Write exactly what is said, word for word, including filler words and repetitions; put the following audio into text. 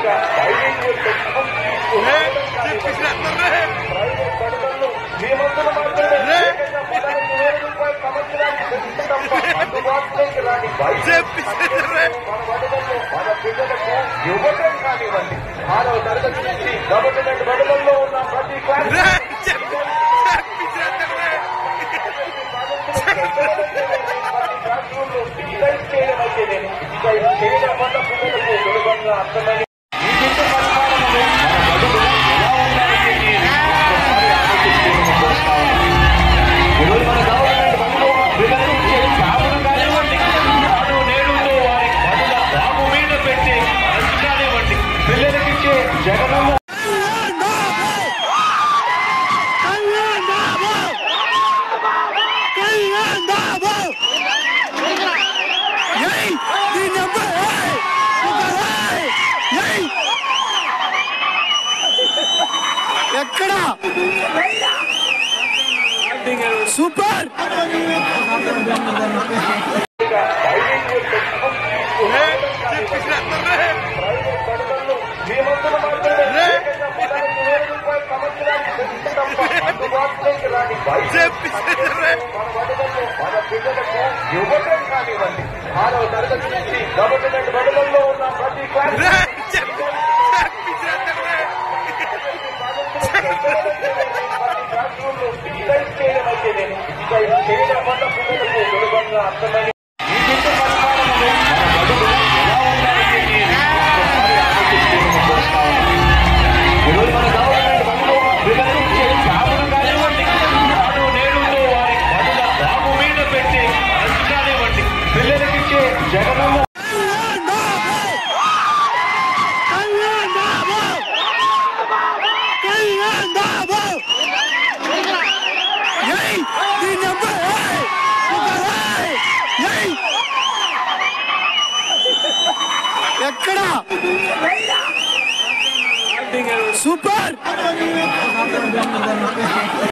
యువతం కానివ్వండి ఆరో తరగతి నుంచి గవర్నమెంట్ బడులలో ఉన్న ప్రతి క్లాస్ డిజైన్ చేయడం అయితే నేను డిజైన్ చేయడం వల్ల పిల్లలకు సులభంగా అర్థమని ఎక్కడ సూపర్ యువతం కానివ్వండి ఆరో తరగతి నుంచి గవర్నమెంట్ బడులలో ఉన్న ప్రతి క్లాస్ డిజైన్ చేయడం అయితే నేను డిజైన్ చేయడం వల్ల పిల్లలకు సులభంగా అర్థమని పిల్లలకిచ్చే జగనన్న ఎక్కడ సూపర్